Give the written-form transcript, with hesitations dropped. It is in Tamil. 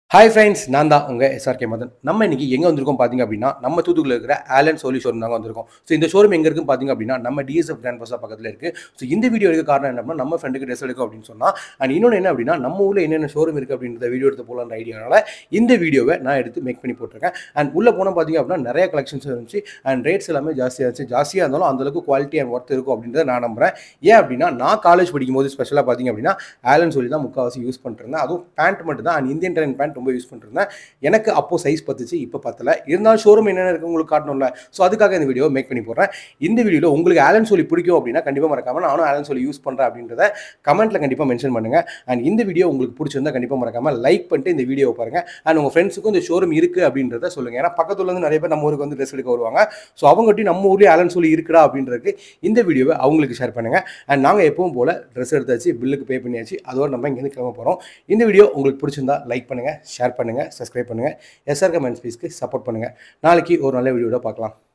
ஹாய் ஃப்ரெண்ட்ஸ், நான் தான் உங்கள் எஸ்ஆர்கே மதன். நம்ம இன்னைக்கு எங்கே வந்திருக்கோம் பார்த்தீங்க அப்படின்னா, நம்ம தூத்துக்குடியில் இருக்கிற ஆலன் சோலி ஷோரூம் தாங்க வந்திருக்கோம். ஸோ இந்த ஷோரூம் எங்கே இருக்குன்னு பார்த்தீங்க அப்படின்னா, நம்ம டிஎஸ்எஃப் கிராண்ட் பஸார் பக்கத்தில் இருக்குது. ஸோ இந்த வீடியோ எடுக்க காரணம் என்ன அப்படின்னா, நம்ம ஃப்ரெண்டுக்கு ட்ரெஸ் எடுக்கும் அப்படின்னு சொன்னால், அண்ட் இன்னொன்று என்ன அப்படின்னா, நம்ம ஊரில் என்னென்ன ஷோரூம் இருக்குது அப்படின்றத வீடியோ எடுத்து போகலான்ற ஐடியானால இந்த வீடியோவை நான் எடுத்து மேக் பண்ணி போட்டிருக்கேன். அண்ட் உள்ளே போனால் பார்த்தீங்க அப்படின்னா, நிறைய கலெக்ஷன்ஸ் இருந்துச்சு. அண்ட் ரேட்ஸ் எல்லாமே ஜாஸ்தியாக இருந்துச்சு. ஜாஸ்தியாக இருந்தாலும் அந்தளவுக்கு குவாலிட்டி அண்ட் ஒர்த் இருக்கும் அப்படின்றத நான் நம்புகிறேன். ஏன் அப்படின்னா, நான் காலேஜ் படிக்கும்போது ஸ்பெஷலாக பார்த்தீங்க அப்படின்னா, ஆலன் சோலி தான் முக்கால்வாசி யூஸ் பண்ணிருந்தேன். அதுவும் பேண்ட் மட்டும் தான். அண்ட் இந்தியன் ட்ரெயின் பேண்ட் ரொம்ப யூஸ் பண்ணிருந்தேன். எனக்கு அப்போ சைஸ் பத்துச்சு, இப்போ பத்தல. இருந்தாலும் ஷோரூம் என்னென்ன இருக்கு உங்களுக்கு காட்டணும்ல. ஸோ அதுக்காக இந்த வீடியோ மேக் பண்ணி போடுறேன். இந்த வீடியோவில் உங்களுக்கு ஆலன் சோலி பிடிக்கும் அப்படின்னா கண்டிப்பாக மறக்காம நானும் ஆலன் சோலி யூஸ் பண்ணுறேன் அப்படின்றத கமெண்ட்டில் கண்டிப்பாக மென்ஷன் பண்ணுங்கள். அண்ட் இந்த வீடியோ உங்களுக்கு பிடிச்சிருந்தா கண்டிப்பாக மறக்காம லைக் பண்ணிட்டு இந்த வீடியோ பாருங்கள். அண்ட் உங்கள் ஃப்ரெண்ட்ஸுக்கும் இந்த ஷோரூம் இருக்குது அப்படின்றத சொல்லுங்கள். ஏன்னா பக்கத்துல இருந்து நிறைய பேர் நம்ம ஊருக்கு வந்து ட்ரெஸ் எடுக்க வருவாங்க. ஸோ அவங்ககிட்ட நம்ம ஊர்லேயே ஆலன் சோலி இருக்குடா அப்படின்றதுக்கு இந்த வீடியோவை அவங்களுக்கு ஷேர் பண்ணுங்கள். அண்ட் நாங்கள் எப்பவும் போல் ட்ரெஸ் எடுத்தாச்சு, பில்லுக்கு பே பண்ணியாச்சு. அதோடு நம்ம இங்கேருந்து கிளம்ப போகிறோம். இந்த வீடியோ உங்களுக்கு பிடிச்சிருந்தா லைக் பண்ணுங்கள், ஷேர் பண்ணுங்கள், சப்ஸ்கிரைப் பண்ணுங்கள். எஸ்ஆர்கே மென்ஸ் பீஸ்க்கு சப்போர்ட் பண்ணுங்கள். நாளைக்கு ஒரு நல்ல வீடியோட பார்க்கலாம்.